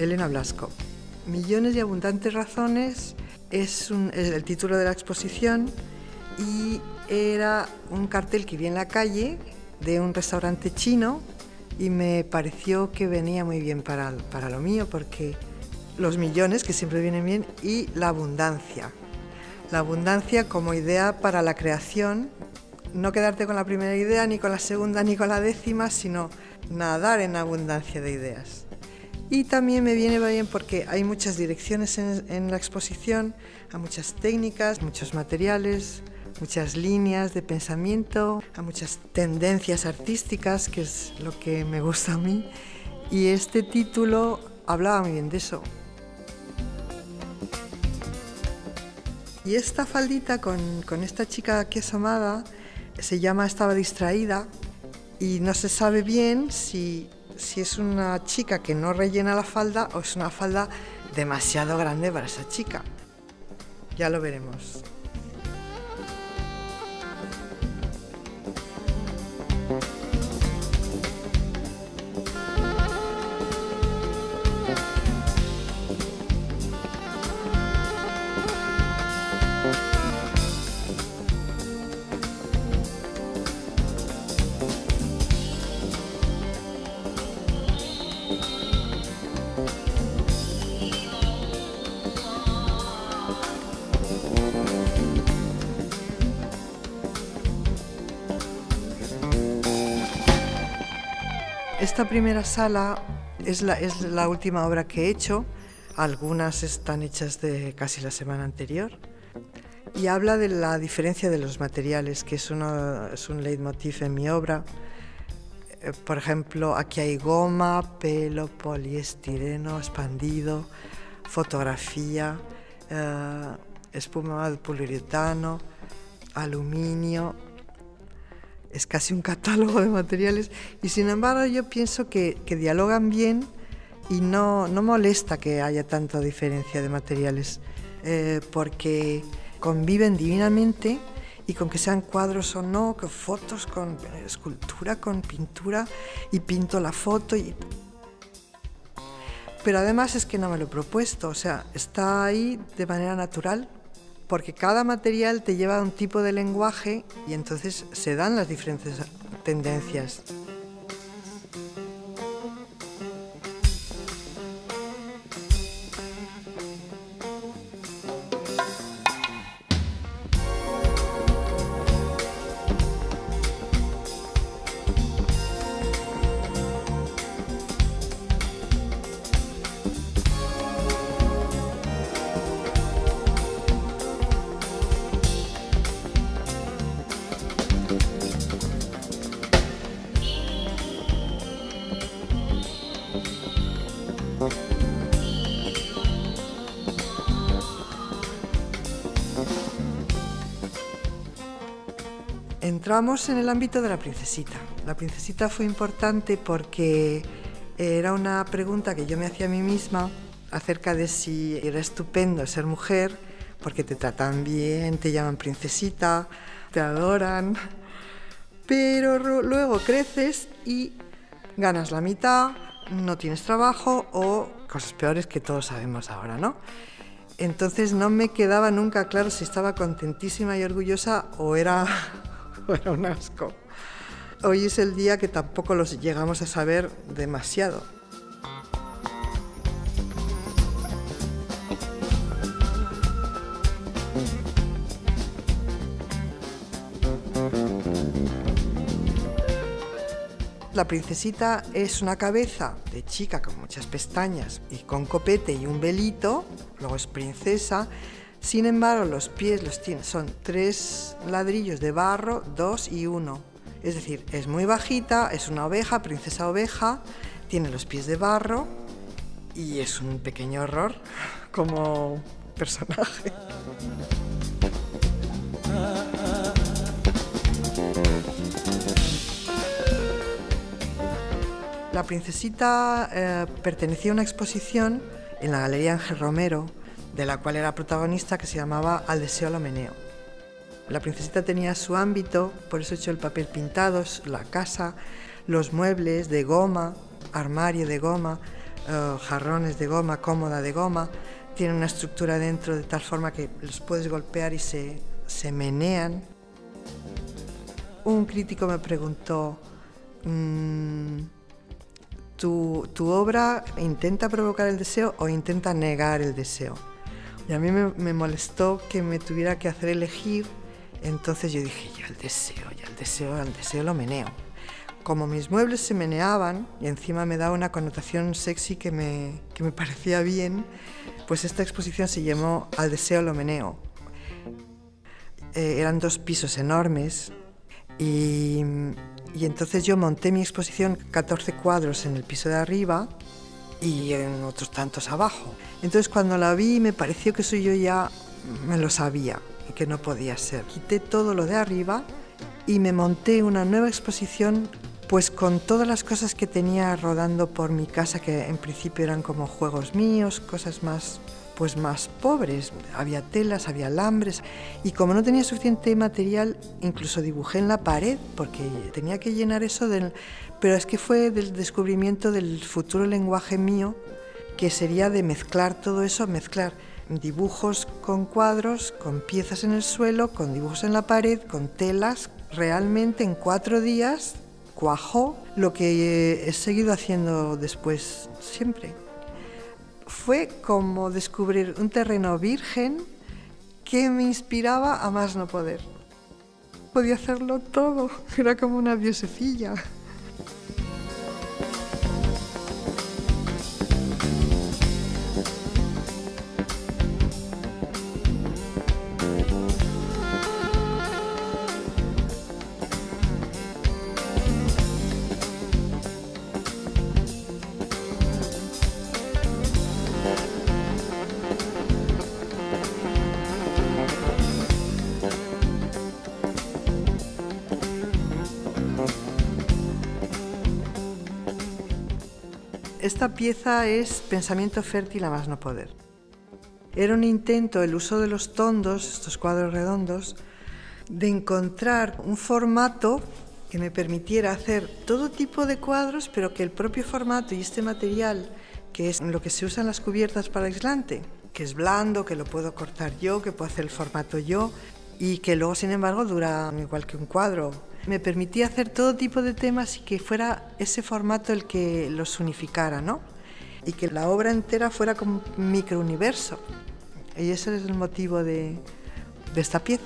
Elena Blasco. Millones y abundantes razones es el título de la exposición y era un cartel que vi en la calle de un restaurante chino y me pareció que venía muy bien para lo mío, porque los millones, que siempre vienen bien, y la abundancia. La abundancia como idea para la creación, no quedarte con la primera idea, ni con la segunda, ni con la décima, sino nadar en abundancia de ideas. Y también me viene bien porque hay muchas direcciones en la exposición, hay muchas técnicas, muchos materiales, muchas líneas de pensamiento, hay muchas tendencias artísticas, que es lo que me gusta a mí, y este título hablaba muy bien de eso. Y esta faldita con esta chica aquí asomada se llama Estaba distraída, y no se sabe bien si es una chica que no rellena la falda o es una falda demasiado grande para esa chica. Ya lo veremos. Esta primera sala es la última obra que he hecho, algunas están hechas de casi la semana anterior, y habla de la diferencia de los materiales, que es un leitmotiv en mi obra. Por ejemplo, aquí hay goma, pelo, poliestireno expandido, fotografía, espuma de poliuretano, aluminio. Es casi un catálogo de materiales y sin embargo yo pienso que dialogan bien y no molesta que haya tanta diferencia de materiales, porque conviven divinamente, y con que sean cuadros o no, con fotos, con escultura, con pintura, y pinto la foto. Pero además es que no me lo he propuesto, o sea, está ahí de manera natural, porque cada material te lleva a un tipo de lenguaje y entonces se dan las diferentes tendencias. Entramos en el ámbito de la princesita. La princesita fue importante porque era una pregunta que yo me hacía a mí misma acerca de si era estupendo ser mujer, porque te tratan bien, te llaman princesita, te adoran, pero luego creces y ganas la mitad, no tienes trabajo o cosas peores que todos sabemos ahora, ¿no? Entonces no me quedaba nunca claro si estaba contentísima y orgullosa o era un asco. Hoy es el día que tampoco los llegamos a saber demasiado. La princesita es una cabeza de chica con muchas pestañas y con copete y un velito, luego es princesa. Sin embargo, los pies son 3 ladrillos de barro, 2 y 1. Es decir, es muy bajita, es una oveja, princesa oveja, tiene los pies de barro y es un pequeño horror como personaje. La princesita pertenecía a una exposición en la Galería Ángel Romero, de la cual era protagonista, que se llamaba Al deseo lo meneo. La princesita tenía su ámbito, por eso he hecho el papel pintado, la casa, los muebles de goma, armario de goma, jarrones de goma, cómoda de goma, tienen una estructura dentro de tal forma que los puedes golpear y se menean. Un crítico me preguntó, ¿tu obra intenta provocar el deseo o intenta negar el deseo? Y a mí me molestó que me tuviera que hacer elegir, entonces yo dije, yo el deseo lo meneo. Como mis muebles se meneaban y encima me daba una connotación sexy que me parecía bien, pues esta exposición se llamó Al deseo lo meneo. Eran 2 pisos enormes y entonces yo monté mi exposición, 14 cuadros en el piso de arriba y en otros tantos abajo. Entonces cuando la vi me pareció que eso yo ya me lo sabía y que no podía ser. Quité todo lo de arriba y me monté una nueva exposición pues con todas las cosas que tenía rodando por mi casa, que en principio eran como juegos míos, cosas más pobres. Había telas, había alambres, y como no tenía suficiente material, incluso dibujé en la pared, porque tenía que llenar eso pero es que fue del descubrimiento del futuro lenguaje mío, que sería de mezclar todo eso, mezclar dibujos con cuadros, con piezas en el suelo, con dibujos en la pared, con telas. Realmente en 4 días cuajó lo que he seguido haciendo después siempre. Fue como descubrir un terreno virgen que me inspiraba a más no poder. Podía hacerlo todo, era como una diosecilla. Esta pieza es Pensamiento fértil a más no poder. Era un intento, el uso de los tondos, estos cuadros redondos, de encontrar un formato que me permitiera hacer todo tipo de cuadros, pero que el propio formato y este material, que es lo que se usa en las cubiertas para aislante, que es blando, que lo puedo cortar yo, que puedo hacer el formato yo, y que luego, sin embargo, dura igual que un cuadro. Me permitía hacer todo tipo de temas y que fuera ese formato el que los unificara, ¿no? Y que la obra entera fuera como un microuniverso. Y ese es el motivo de esta pieza.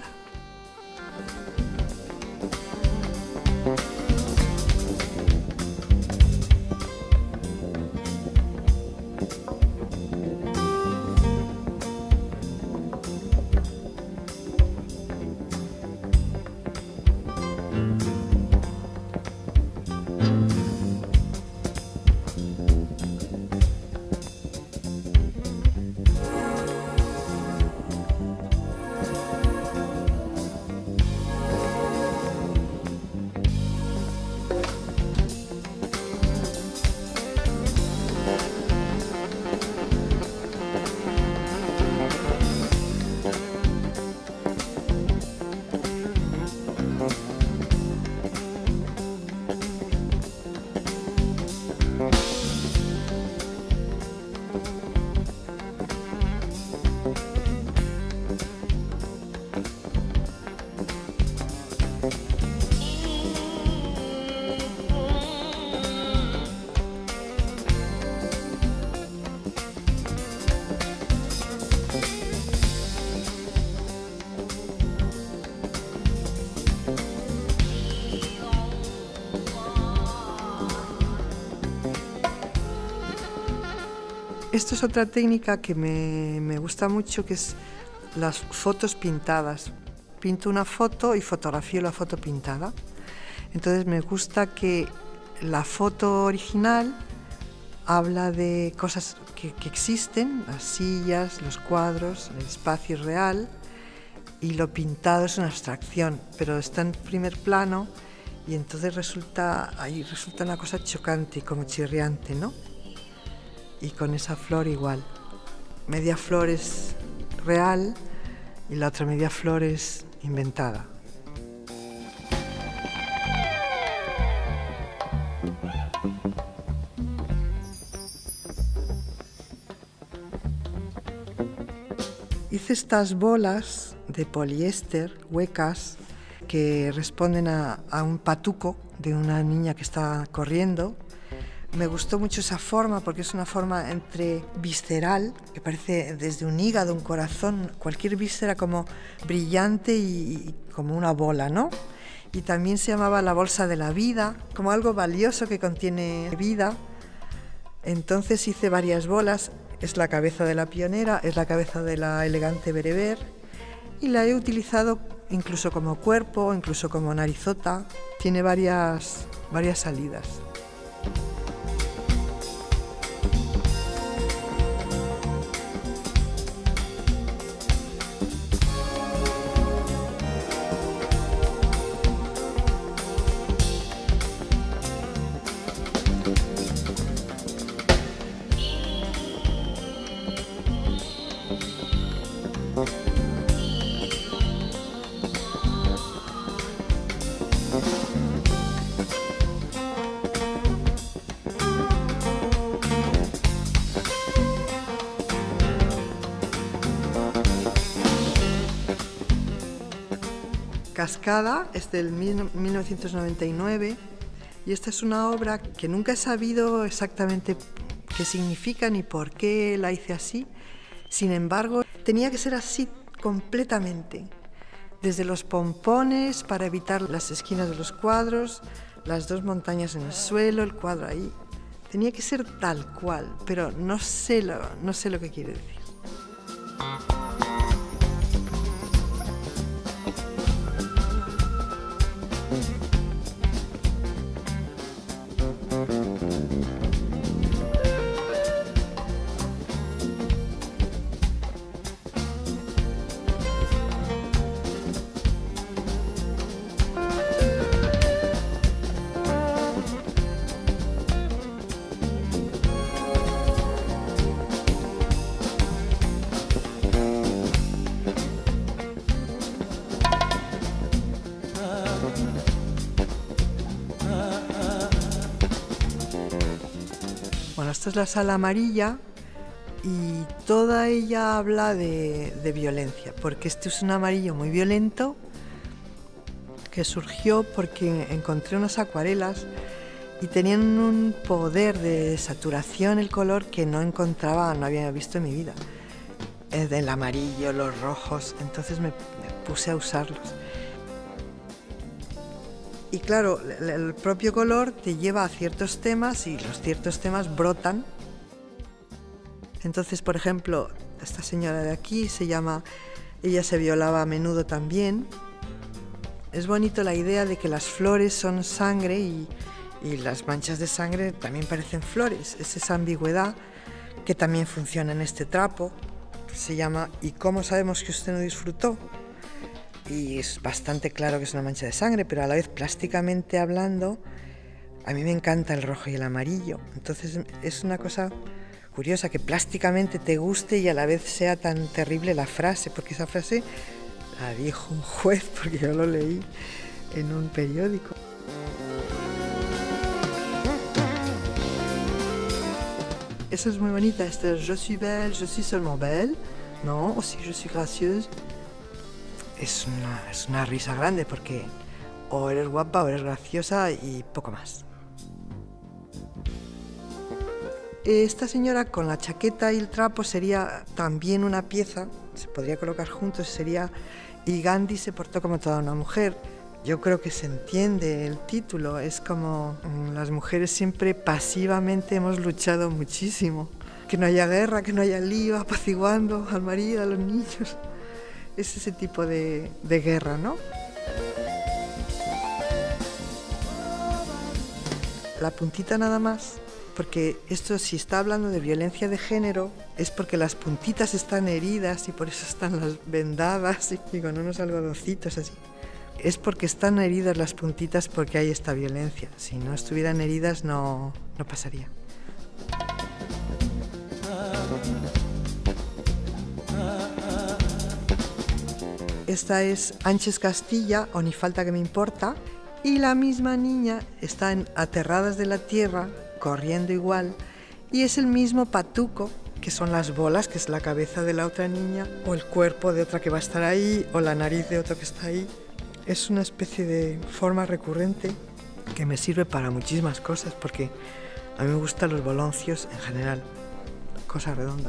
Esto es otra técnica que me gusta mucho, que es las fotos pintadas. Pinto una foto y fotografío la foto pintada. Entonces me gusta que la foto original habla de cosas que existen, las sillas, los cuadros, el espacio es real, y lo pintado es una abstracción, pero está en primer plano y entonces resulta una cosa chocante, como chirriante, ¿no? Y con esa flor igual. Media flor es real y la otra media flor es inventada. Hice estas bolas de poliéster huecas que responden a un patuco de una niña que está corriendo. Me gustó mucho esa forma porque es una forma entre visceral, que parece desde un hígado, un corazón, cualquier víscera como brillante y como una bola, ¿no? Y también se llamaba la bolsa de la vida, como algo valioso que contiene vida. Entonces hice varias bolas, es la cabeza de la pionera, es la cabeza de la elegante bereber y la he utilizado incluso como cuerpo, incluso como narizota, tiene varias salidas. Cascada es del 1999 y esta es una obra que nunca he sabido exactamente qué significa ni por qué la hice así. Sin embargo, tenía que ser así completamente, desde los pompones para evitar las esquinas de los cuadros, las dos montañas en el suelo, el cuadro ahí. Tenía que ser tal cual, pero no sé lo que quiere decir. Bueno, esta es la sala amarilla y toda ella habla de violencia, porque este es un amarillo muy violento que surgió porque encontré unas acuarelas y tenían un poder de saturación el color que no había visto en mi vida. El amarillo, los rojos, entonces me puse a usarlos. Y claro, el propio color te lleva a ciertos temas y los ciertos temas brotan. Entonces, por ejemplo, esta señora de aquí ella se violaba a menudo también. Es bonito la idea de que las flores son sangre y las manchas de sangre también parecen flores. Es esa ambigüedad que también funciona en este trapo. Se llama ¿Y cómo sabemos que usted no disfrutó? Y es bastante claro que es una mancha de sangre, pero a la vez plásticamente hablando, a mí me encanta el rojo y el amarillo. Entonces es una cosa curiosa que plásticamente te guste y a la vez sea tan terrible la frase, porque esa frase la dijo un juez, porque yo lo leí en un periódico. Eso es muy bonita, esto es je suis belle, je suis seulement belle, no, o si je suis gracieuse. Es una risa grande porque o eres guapa o eres graciosa y poco más. Esta señora con la chaqueta y el trapo sería también una pieza, se podría colocar juntos, sería Y Gandhi se portó como toda una mujer. Yo creo que se entiende el título, es como las mujeres siempre pasivamente hemos luchado muchísimo. Que no haya guerra, que no haya lío, apaciguando al marido, a los niños. Es ese tipo de guerra, ¿no? La puntita nada más, porque esto si está hablando de violencia de género es porque las puntitas están heridas y por eso están las vendadas y con unos algodoncitos así. Es porque están heridas las puntitas porque hay esta violencia. Si no estuvieran heridas no pasaría. Esta es Ángels Castilla, o Ni falta que me importa, y la misma niña está en Aterradas de la Tierra, corriendo igual, y es el mismo patuco que son las bolas, que es la cabeza de la otra niña, o el cuerpo de otra que va a estar ahí, o la nariz de otro que está ahí. Es una especie de forma recurrente que me sirve para muchísimas cosas, porque a mí me gustan los boloncios en general, cosa redonda.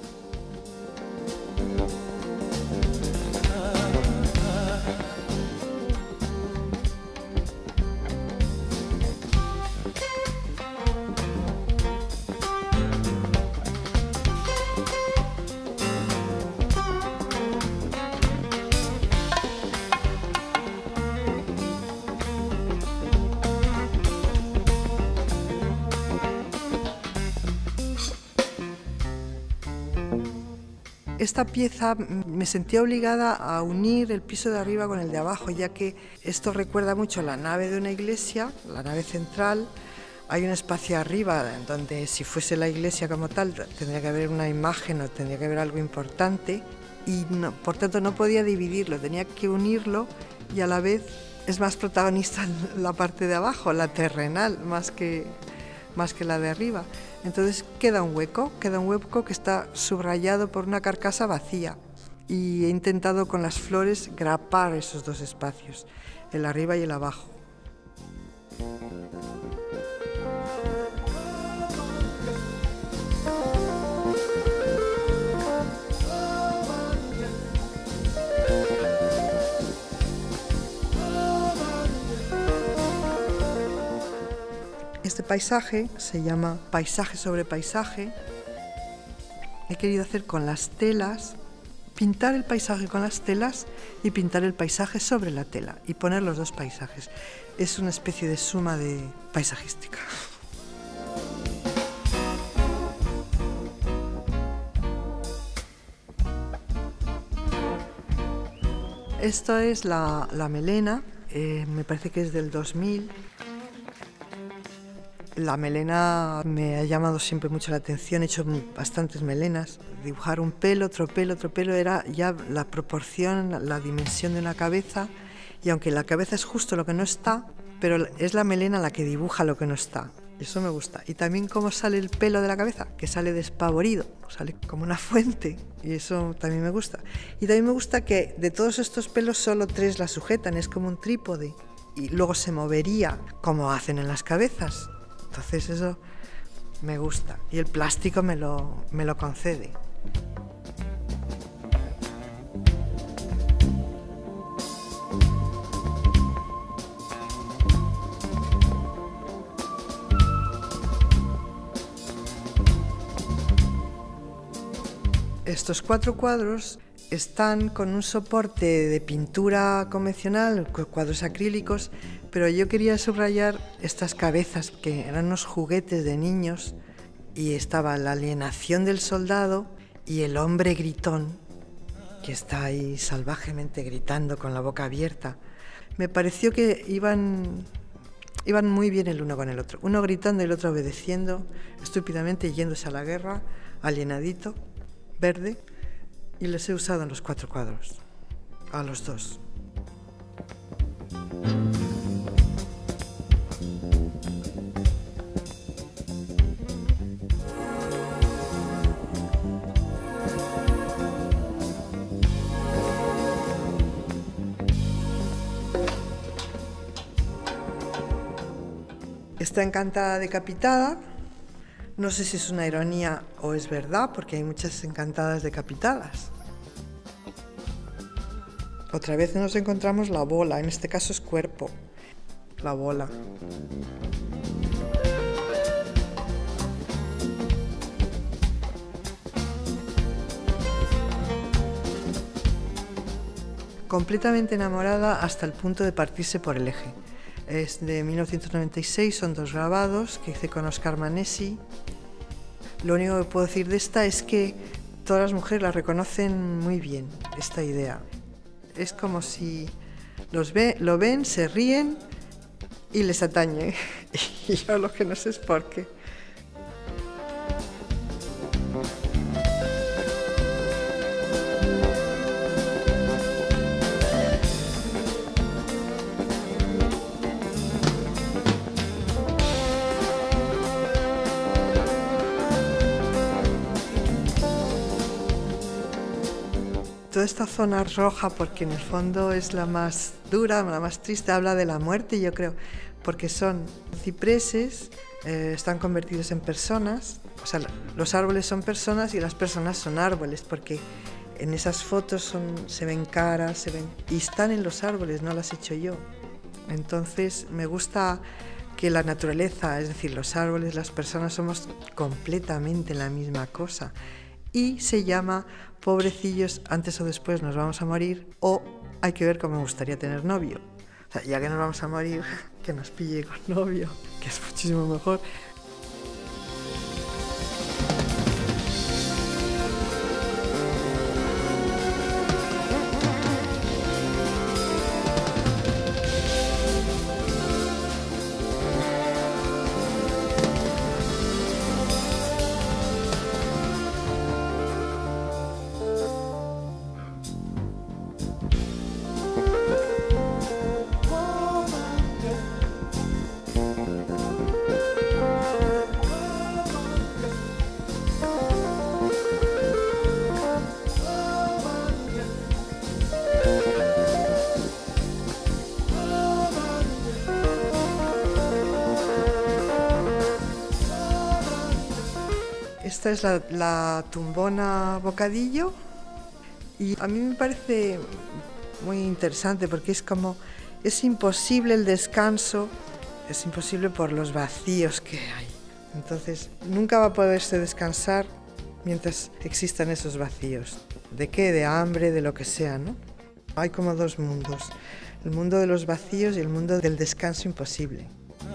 Esta pieza me sentía obligada a unir el piso de arriba con el de abajo, ya que esto recuerda mucho a la nave de una iglesia, la nave central. Hay un espacio arriba donde, si fuese la iglesia como tal, tendría que haber una imagen o tendría que haber algo importante, y no, por tanto no podía dividirlo, tenía que unirlo, y a la vez es más protagonista la parte de abajo, la terrenal, más que la de arriba. Entonces queda un hueco que está subrayado por una carcasa vacía, y he intentado con las flores grapar esos dos espacios, el arriba y el abajo. Este paisaje se llama Paisaje sobre paisaje. He querido hacer con las telas, pintar el paisaje con las telas y pintar el paisaje sobre la tela y poner los dos paisajes. Es una especie de suma de paisajística. Esto es la melena, me parece que es del 2000. La melena me ha llamado siempre mucho la atención, he hecho bastantes melenas. Dibujar un pelo, otro pelo, otro pelo, era ya la proporción, la dimensión de una cabeza, y aunque la cabeza es justo lo que no está, pero es la melena la que dibuja lo que no está. Eso me gusta. Y también cómo sale el pelo de la cabeza, que sale despavorido, sale como una fuente, y eso también me gusta. Y también me gusta que de todos estos pelos solo 3 la sujetan, es como un trípode, y luego se movería como hacen en las cabezas. Entonces eso me gusta, y el plástico me lo concede. Estos 4 cuadros están con un soporte de pintura convencional, cuadros acrílicos, pero yo quería subrayar estas cabezas que eran unos juguetes de niños, y estaba la alienación del soldado y el hombre gritón que está ahí salvajemente gritando con la boca abierta. Me pareció que iban muy bien el uno con el otro, uno gritando y el otro obedeciendo, estúpidamente yéndose a la guerra, alienadito, verde, y les he usado en los 4 cuadros, a los 2. Está encantada decapitada. No sé si es una ironía o es verdad, porque hay muchas encantadas decapitadas. Otra vez nos encontramos la bola, en este caso es cuerpo, la bola. Completamente enamorada hasta el punto de partirse por el eje. Es de 1996, son 2 grabados que hice con Oscar Manesi. Lo único que puedo decir de esta es que todas las mujeres la reconocen muy bien, esta idea. Es como si lo ven, se ríen y les atañe. Y yo lo que no sé es por qué. toda esta zona roja, porque en el fondo es la más dura, la más triste, habla de la muerte, yo creo, porque son cipreses, están convertidos en personas, o sea, los árboles son personas y las personas son árboles, porque en esas fotos se ven caras, y están en los árboles, no las he hecho yo. Entonces me gusta que la naturaleza, es decir, los árboles, las personas, somos completamente la misma cosa. Y se llama Pobrecillos, antes o después nos vamos a morir, o hay que ver cómo me gustaría tener novio. O sea, ya que nos vamos a morir, que nos pille con novio, que es muchísimo mejor. Esta es la tumbona bocadillo y a mí me parece muy interesante porque es imposible el descanso, es imposible por los vacíos que hay. Entonces nunca va a poderse descansar mientras existan esos vacíos. ¿De qué? De hambre, de lo que sea, ¿no? Hay como dos mundos, el mundo de los vacíos y el mundo del descanso imposible.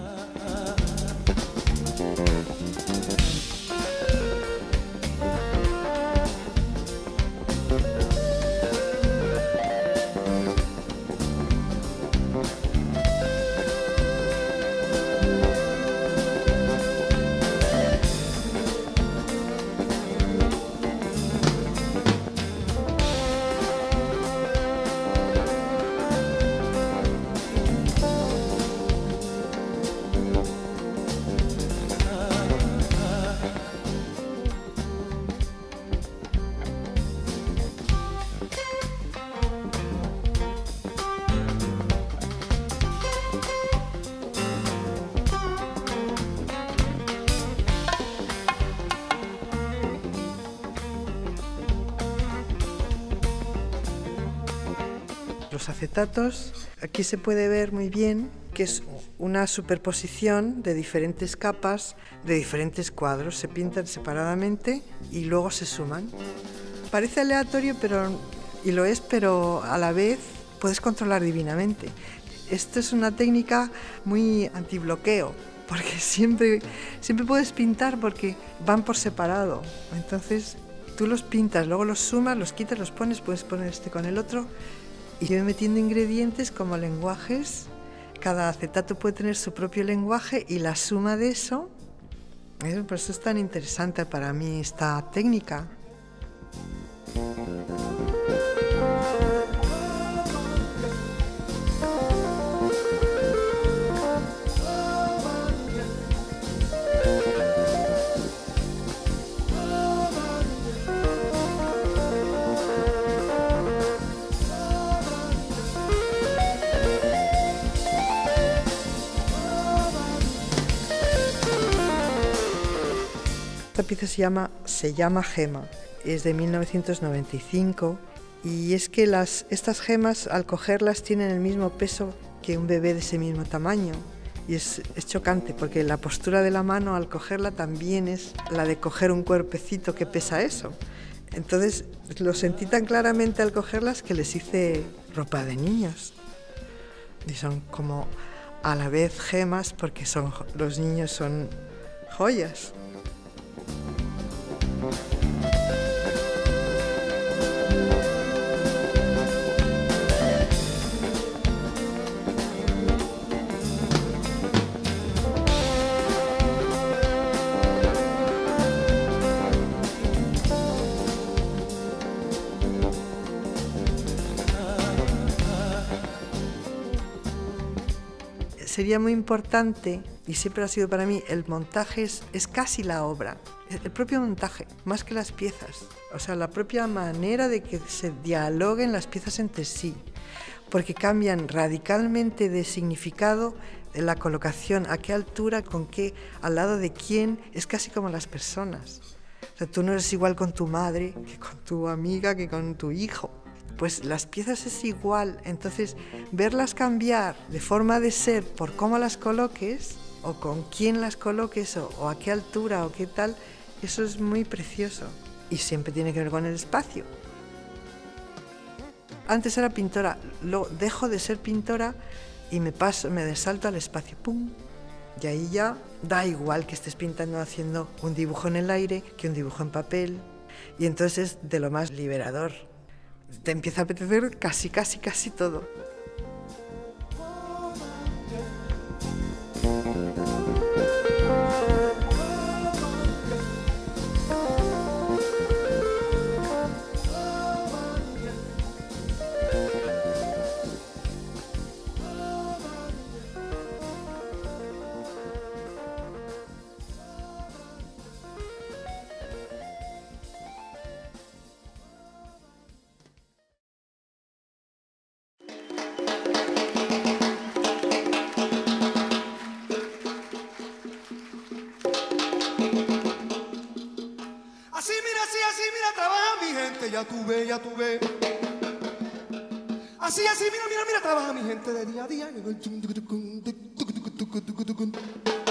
Los acetatos, aquí se puede ver muy bien que es una superposición de diferentes capas, de diferentes cuadros. Se pintan separadamente y luego se suman. Parece aleatorio, y lo es, pero a la vez puedes controlar divinamente. Esto es una técnica muy antibloqueo, porque siempre puedes pintar porque van por separado. Entonces tú los pintas, luego los sumas, los quitas, los pones, puedes poner este con el otro. Y yo voy metiendo ingredientes como lenguajes. Cada acetato puede tener su propio lenguaje y la suma de eso, por eso es tan interesante para mí esta técnica. Esta pieza se llama Gema, es de 1995 y es que estas gemas al cogerlas tienen el mismo peso que un bebé de ese mismo tamaño y es chocante porque la postura de la mano al cogerla también es la de coger un cuerpecito que pesa eso. Entonces lo sentí tan claramente al cogerlas que les hice ropa de niños y son como a la vez gemas porque los niños son joyas. Sería muy importante y siempre ha sido para mí, el montaje es casi la obra, el propio montaje, más que las piezas. O sea, la propia manera de que se dialoguen las piezas entre sí, porque cambian radicalmente de significado, de la colocación, a qué altura, con qué, al lado de quién, es casi como las personas. O sea, tú no eres igual con tu madre, que con tu amiga, que con tu hijo. Pues las piezas es igual, entonces verlas cambiar de forma de ser por cómo las coloques, o con quién las coloques, o a qué altura, o qué tal, eso es muy precioso. Y siempre tiene que ver con el espacio. Antes era pintora, lo dejo de ser pintora y me desalto al espacio, ¡pum! Y ahí ya da igual que estés pintando haciendo un dibujo en el aire que un dibujo en papel. Y entonces es de lo más liberador. Te empieza a apetecer casi todo. Así, mira, trabaja mi gente, ya tú ves. Así, mira, trabaja mi gente de día a día.